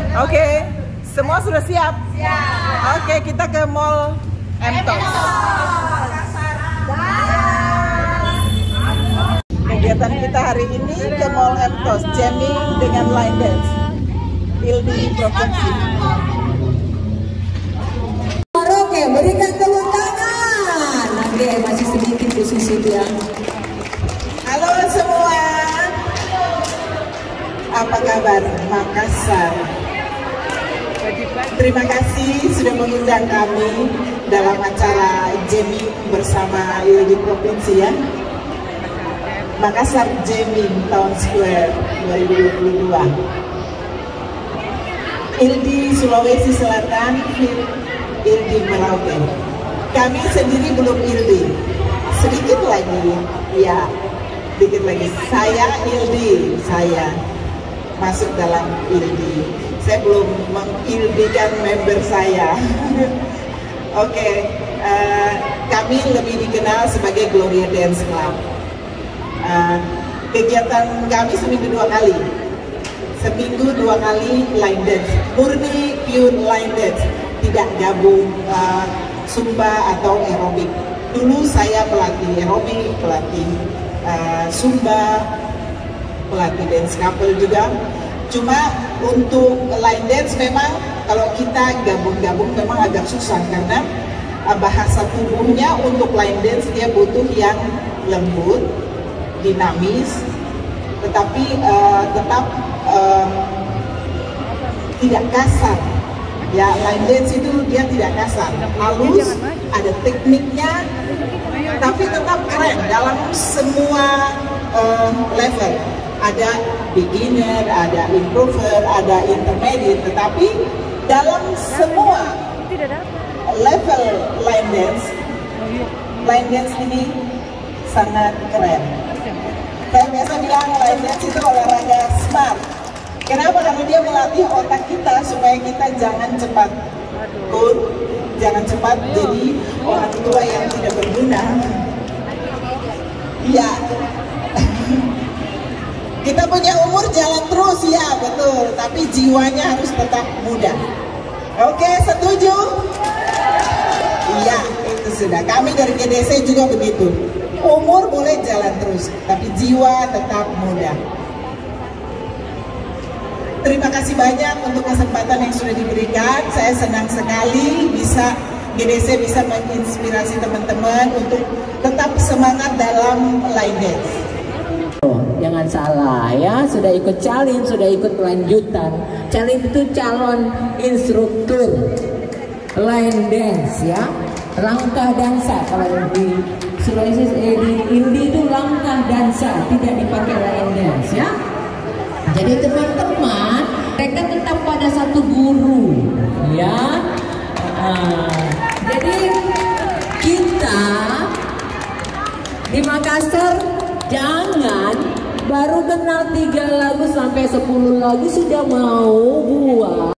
Oke, semua sudah siap? Siap. Oke, kita ke Mall MTOS. Kegiatan kita hari ini ke Mall MTOS, jamming dengan line dance. Ildi Provinsi. Oke, berikan tepuk tangan. Oke, masih sedikit di sisi dia. Halo semua. Apa kabar Makassar? Terima kasih sudah mengundang kami dalam acara jamming bersama Ildi Provinsi ya. Makassar Jamming Town Square 2022. Ildi Sulawesi Selatan, Ildi Merauke. Kami sendiri belum Ildi. Sedikit lagi, ya, sedikit lagi. Saya Ildi, saya masuk dalam Ildi. Saya belum mengildikan member saya. Oke, kami lebih dikenal sebagai Gloria Dance Club. Kegiatan kami seminggu 2 kali. Seminggu 2 kali line dance, murni pure line dance, tidak gabung Zumba atau aerobik. Dulu saya pelatih aerobik, pelatih Zumba, pelatih dance couple juga. Cuma untuk line dance memang kalau kita gabung-gabung memang agak susah karena bahasa tubuhnya untuk line dance dia butuh yang lembut, dinamis, tetapi tetap tidak kasar. Ya, line dance itu dia tidak kasar, halus, ada tekniknya, tapi tetap keren dalam semua level. Ada beginner, ada improver, ada intermediate, tetapi dalam semua level line dance ini sangat keren. Saya biasa bilang line dance itu olahraga smart. Kenapa? Karena dia melatih otak kita supaya kita jangan cepat cool, jangan cepat jadi orang tua yang tidak berguna. Iya. Kita punya umur jalan terus ya, betul. Tapi jiwanya harus tetap muda. Oke, setuju? Iya, itu sudah. Kami dari GDC juga begitu. Umur boleh jalan terus, tapi jiwa tetap muda. Terima kasih banyak untuk kesempatan yang sudah diberikan. Saya senang sekali bisa GDC bisa menginspirasi teman-teman untuk tetap semangat dalam line dance. Jangan salah ya, sudah ikut challenge, sudah ikut kelanjutan. Challenge itu calon instruktur line dance ya. Langkah dansa kalau di Sulawesi di Ildi itu langkah dansa, tidak dipakai line dance ya. Jadi teman-teman, mereka tetap pada satu guru ya. Jadi kita di Makassar jangan baru kenal 3 lagu sampai 10 lagu sudah mau buat